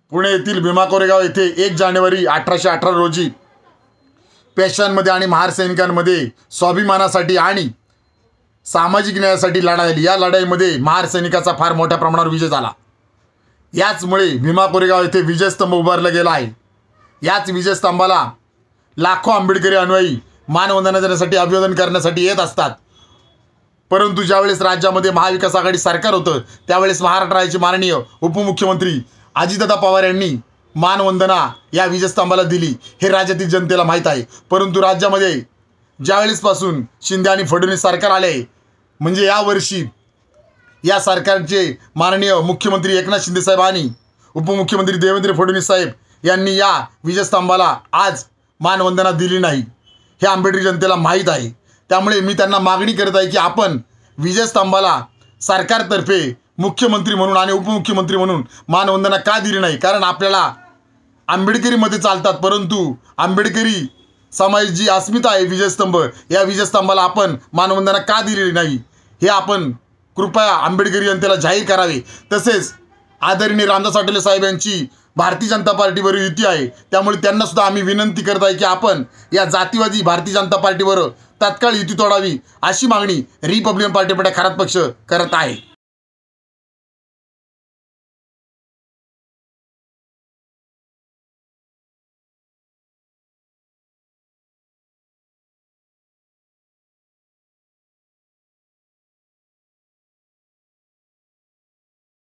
पुणे येथील भीमा कोरेगाव येथे 1 जानेवारी 1818 रोजी पेशव्यांमध्ये आणि महार सैनिकांमध्ये स्वाभिमानासाठी आणि सामाजिक न्यायासाठी लढाई झाली। या लढाईमध्ये महार सैनिकाचा फार मोठ्या प्रमाणावर विजय झाला। याचमुळे भीमा कोरेगाव येथे विजयस्तंभ उभारला गेला आहे। याच विजयस्तंभाला लाखो आंबेडकरी अनुयायी मानवंदना देण्यासाठी अभिवादन करण्यासाठी येत असतात। परंतु ज्यावेळेस राज्यामध्ये महाविकास आघाडी सरकार होतं त्यावेळेस महाराष्ट्र राज्याचे माननीय उपमुख्यमंत्री अजितदादा पवार यांनी मानवंदना या विजयस्तंभाला दिली, हे राज्यातील जनतेला माहीत आहे। परंतु राज्यामध्ये ज्यावेळेसपासून शिंदे आणि फडणवीस सरकार आले, म्हणजे यावर्षी या सरकारचे माननीय मुख्यमंत्री एकनाथ शिंदे साहेब आणि उपमुख्यमंत्री देवेंद्र फडणवीस साहेब यांनी या विजयस्तंभाला आज मानवंदना दिली नाही, हे आंबेडकरी जनतेला माहीत आहे। त्यामुळे मी त्यांना मागणी करत आहे की आपण विजयस्तंभाला सरकारतर्फे मुख्यमंत्री म्हणून आणि उपमुख्यमंत्री म्हणून मानवंदना का दिली नाही। कारण आपल्याला आंबेडकरीमध्ये चालतात, परंतु आंबेडकरी समाज जी अस्मिता आहे विजयस्तंभ, या विजयस्तंभाला आपण मानवंदना का दिलेली नाही, हे आपण कृपया आंबेडकरी जनतेला जाहीर करावे। तसेच आदरणीय रामदास आठवले साहेब यांची भारतीय जनता पार्टीवर युती आहे, त्यामुळे त्यांना सुद्धा आम्ही विनंती करत आहे की आपण या जातीवादी भारतीय जनता पार्टीवर तात्काळ युती तोडावी, अशी मागणी रिपब्लिकन पार्टी खरात पक्ष करत आहे।